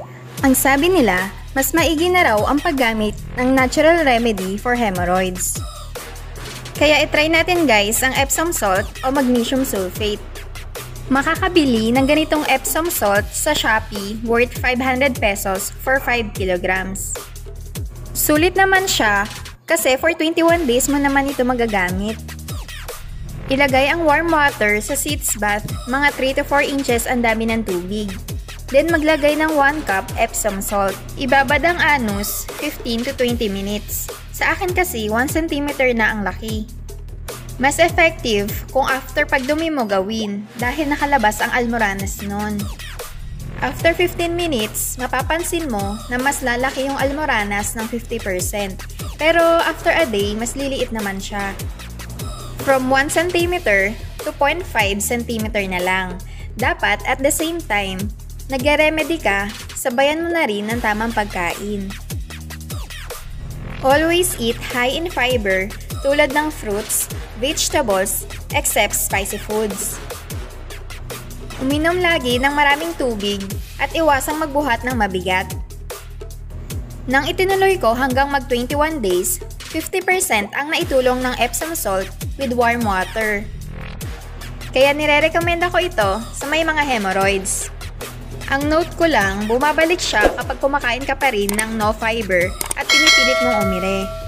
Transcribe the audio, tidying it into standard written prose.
Ang sabi nila, mas maigi na raw ang paggamit ng natural remedy for hemorrhoids. Kaya itry natin guys ang Epsom salt o magnesium sulfate. Makakabili ng ganitong Epsom salt sa Shopee worth 500 pesos for 5 kilograms. Sulit naman siya kasi for 21 days mo naman ito magagamit. Ilagay ang warm water sa sitz bath, mga 3 to 4 inches ang dami ng tubig. Then maglagay ng 1 cup Epsom salt. Ibabad ang anus 15 to 20 minutes. Sa akin kasi 1 cm na ang laki. Mas effective kung after pagdumi mo gawin dahil nakalabas ang almoranas nun. After 15 minutes, mapapansin mo na mas lalaki yung almoranas ng 50%. Pero after a day, mas liliit naman siya. From 1 cm to 0.5 cm na lang. Dapat at the same time, nagre-remedy ka, sabayan mo na rin ng tamang pagkain. Always eat high in fiber tulad ng fruits, vegetables, except spicy foods. Uminom lagi ng maraming tubig at iwasang magbuhat ng mabigat. Nang itinuloy ko hanggang mag 21 days, 50% ang naitulong ng Epsom salt with warm water. Kaya nire-recommenda ko ito sa may mga hemorrhoids. Ang note ko lang, bumabalik siya kapag kumakain ka pa rin ng no fiber at pinipilit mong umire.